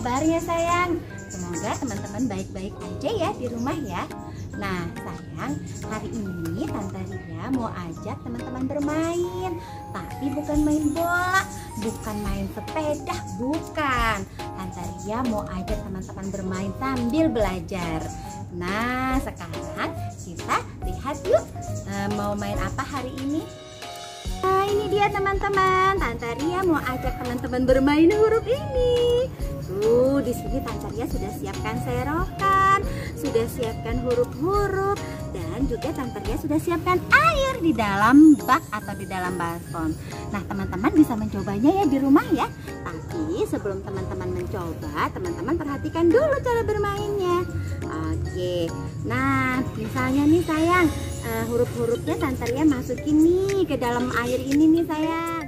kabarnya sayang? Semoga teman-teman baik-baik aja ya di rumah ya. Nah sayang, hari ini Tante Ria mau ajak teman-teman bermain. Tapi bukan main bola, bukan main sepeda, bukan. Tante Ria mau ajak teman-teman bermain sambil belajar. Nah sekarang kita lihat yuk, mau main apa hari ini? Nah ini dia teman-teman, Tante Ria mau ajak teman-teman bermain huruf ini. Tuh di sini Tante Ria sudah siapkan serokan, sudah siapkan huruf-huruf, dan juga Tante Ria sudah siapkan air di dalam bak atau di dalam baskom. Nah teman-teman bisa mencobanya ya di rumah ya. Tapi sebelum teman-teman mencoba, teman-teman perhatikan dulu cara bermainnya. Oke, nah misalnya nih sayang, huruf-hurufnya Tante Ria masukin nih ke dalam air ini nih sayang.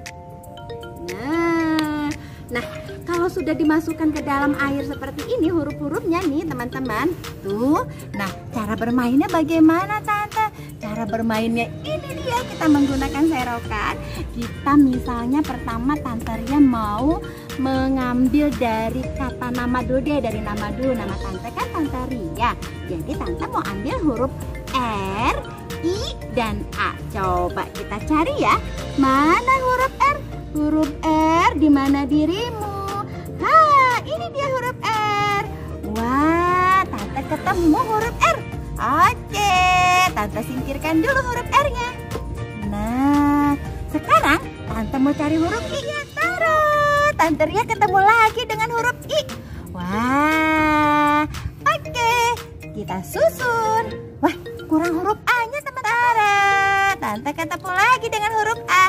Nah kalau sudah dimasukkan ke dalam air seperti ini huruf-hurufnya nih teman-teman, tuh. Nah cara bermainnya bagaimana Tante? Cara bermainnya ini dia, kita menggunakan serokan. Kita misalnya pertama Tante Ria mau mengambil dari kata nama dulu deh, dari nama dulu. Nama Tante kan Tante Ria, jadi Tante mau ambil huruf R, I, dan A. Coba kita cari ya, mana huruf R? Huruf R di mana dirimu? Hah, ini dia huruf R. Wah, Tante ketemu huruf R. Oke, Tante singkirkan dulu huruf R-nya. Nah, sekarang Tante mau cari huruf I. Ya, taruh. Tante Ria ketemu lagi dengan huruf I. Wah, oke. Kita susun. Wah, kurang huruf A-nya teman-teman. Tante ketemu lagi dengan huruf A.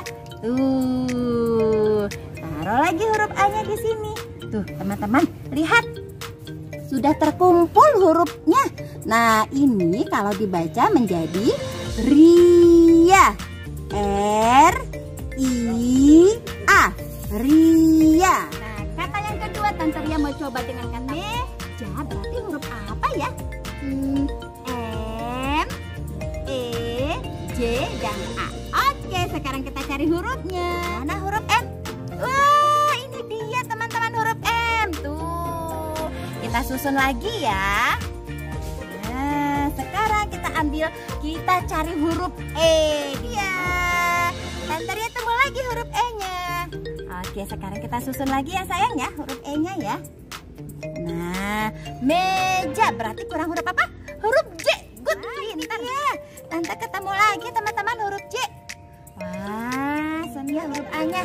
Tuh, taruh lagi huruf A-nya di sini. Tuh, teman-teman, lihat. Sudah terkumpul hurufnya. Nah, ini kalau dibaca menjadi Ria. R, I, A. Ria. Nah, kata yang kedua Tante Ria mau coba dengan kata meja. Berarti huruf apa ya? M, E, J, dan A. Oke, sekarang kita cari hurufnya. Mana huruf M? Wah, ini dia teman-teman huruf M. Tuh, kita susun lagi ya. Nah, sekarang kita cari huruf E. Dia. Tante Ria temu lagi huruf E-nya. Oke, sekarang kita susun lagi ya sayang ya, huruf E-nya ya. Nah, meja berarti kurang huruf apa? Huruf J. Good, pintar ya. Tante ketemu lagi teman-teman huruf J. Wah, Sonia huruf A-nya.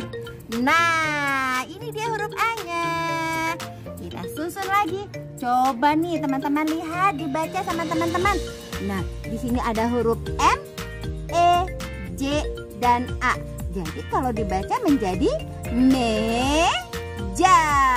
Nah, ini dia huruf A-nya. Kita susun lagi. Coba nih teman-teman lihat, dibaca sama teman-teman. Nah, di sini ada huruf M, E, J, dan A. Jadi kalau dibaca menjadi meja.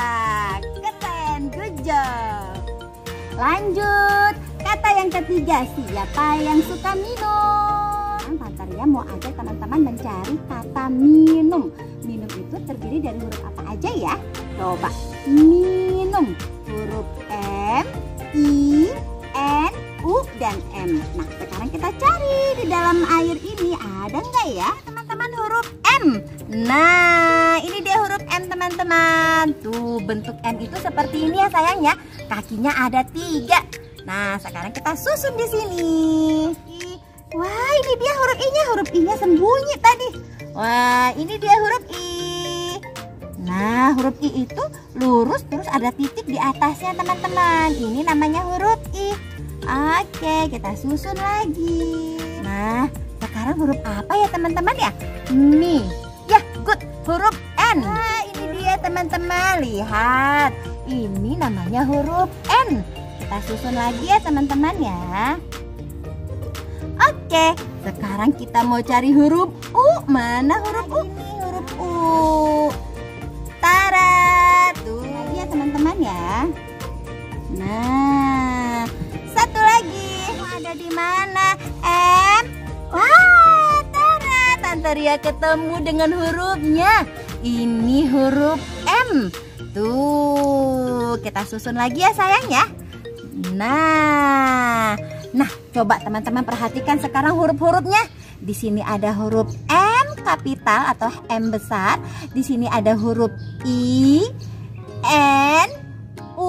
Keren, good job. Lanjut, kata yang ketiga, siapa yang suka minum? Tante Ria mau ajak teman-teman mencari kata minum. Minum itu terdiri dari huruf apa aja ya? Coba, minum. Huruf M, I, N, U, dan M. Nah, sekarang kita cari di dalam air ini ada nggak ya teman-teman huruf M? Nah, ini dia huruf M teman-teman. Tuh, bentuk M itu seperti ini ya sayang ya. Kakinya ada 3. Nah, sekarang kita susun di sini. Wah, ini dia huruf I-nya. Huruf I-nya sembunyi tadi. Wah, ini dia huruf I. Nah, huruf I itu lurus terus ada titik di atasnya teman-teman. Ini namanya huruf I. Oke, kita susun lagi. Nah, sekarang huruf apa ya teman-teman ya? Mi. Ya, good. Huruf N. Nah, ini dia teman-teman. Lihat. Ini namanya huruf N. Kita susun lagi ya teman-teman ya. Oke, sekarang kita mau cari huruf U. Mana huruf U? Ini huruf U. Tara. Tuh lagi ya teman-teman ya. Nah, satu lagi. Ada di mana? M. Wah, Tara. Tante Ria ketemu dengan hurufnya. Ini huruf M. Tuh, kita susun lagi ya sayang ya. Nah, coba teman-teman perhatikan sekarang huruf-hurufnya. Di sini ada huruf M kapital atau M besar. Di sini ada huruf I, N, U,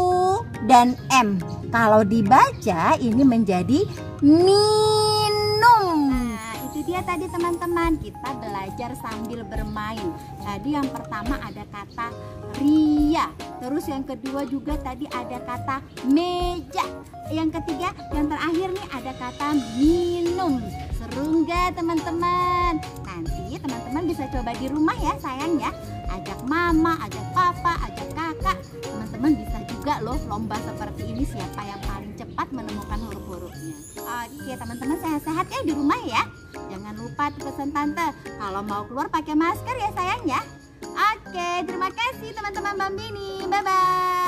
dan M. Kalau dibaca ini menjadi minum. Nah, itu dia tadi teman-teman, kita belajar sambil bermain. Tadi yang pertama ada kata ria, terus yang kedua juga tadi ada kata meja, yang ketiga, yang terakhir nih ada kata minum. Seru nggak teman-teman? Nanti teman-teman bisa coba di rumah ya sayang ya. Ajak mama, ajak papa, ajak kakak. Teman-teman bisa juga loh lomba seperti ini, siapa yang paling cepat menemukan huruf-hurufnya. Oke teman-teman, sehat-sehat ya di rumah ya. Jangan lupa pesan tante, kalau mau keluar pakai masker ya sayang ya. Oke, terima kasih teman-teman Bambini. Bye-bye.